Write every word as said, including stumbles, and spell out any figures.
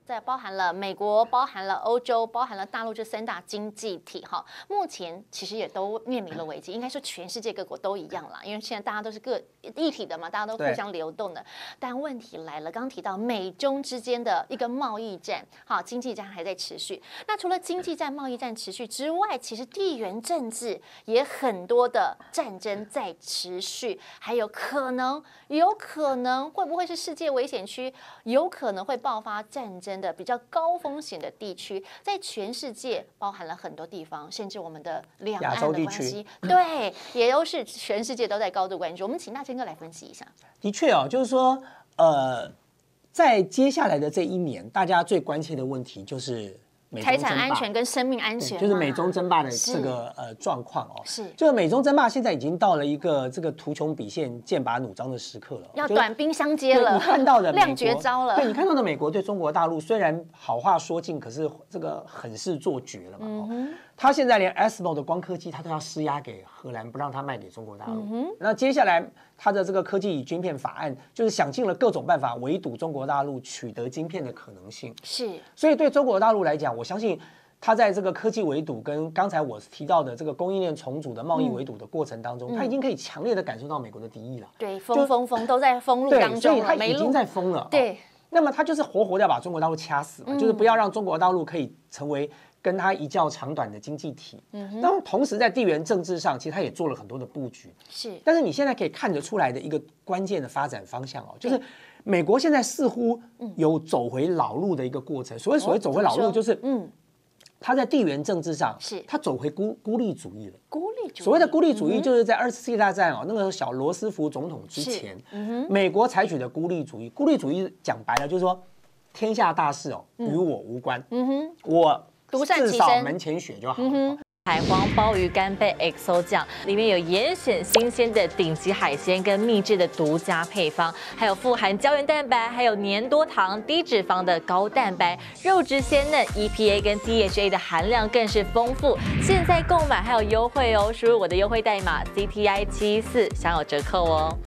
在包含了美国、包含了欧洲、包含了大陆这三大经济体哈，目前其实也都面临了危机，应该说全世界各国都一样啦，因为现在大家都是各一体的嘛，大家都互相流动的。但问题来了，刚刚提到美中之间的一个贸易战，好，经济战还在持续。那除了经济战、贸易战持续之外，其实地缘政治也很多的战争在持续，还有可能，有可能会不会是世界危险区？有可能会爆发战争的比较高风险的地区，在全世界包含了很多地方，甚至我们的两岸的关系，对，也都是全世界都在高度关注。我们请大千哥来分析一下。 的确哦，就是说，呃，在接下来的这一年，大家最关切的问题就是财产安全跟生命安全， 就是美中争霸的这个呃状况哦。 是， 就是美中争霸现在已经到了一个这个图穷匕见、剑拔弩张的时刻了， 要短兵相接了。 你看到的亮绝招了。 对，你看到的美国对中国大陆虽然好话说尽，可是这个狠事做绝了嘛。嗯哼，他现在连 A S M O 的光刻机，他都要施压给荷兰，不让他卖给中国大陆。嗯、那接下来他的这个科技与晶片法案，就是想尽了各种办法围堵中国大陆取得晶片的可能性。 是， 所以对中国大陆来讲，我相信他在这个科技围堵跟刚才我提到的这个供应链重组的贸易围堵的过程当中，嗯、他已经可以强烈的感受到美国的敌意了。 对，封封封都在封路当中了， 所以他已经在封了。 对。 哦，那么他就是活活的要把中国大陆掐死嘛，嗯、就是不要让中国大陆可以成为跟他一较长短的经济体。嗯，那么同时在地缘政治上，其实他也做了很多的布局。 是， 但是你现在可以看得出来的一个关键的发展方向哦，就是美国现在似乎有走回老路的一个过程。所谓所谓走回老路，就是嗯。他在地缘政治上，是他走回孤孤立主义了。 孤立主义， 所谓的孤立主义，就是在二次世界大战哦，那个小罗斯福总统之前，嗯、美国采取的孤立主义。孤立主义讲白了就是说，天下大事哦，与我无关。嗯哼，我至少门前雪就好了。嗯， 海皇鲍鱼干贝 X O 酱里面有严选新鲜的顶级海鲜跟秘制的独家配方，还有富含胶原蛋白，还有粘多糖、低脂肪的高蛋白，肉质鲜嫩 ，E P A 跟 D H A 的含量更是丰富。现在购买还有优惠哦，输入我的优惠代码 C T I 七四享有折扣哦。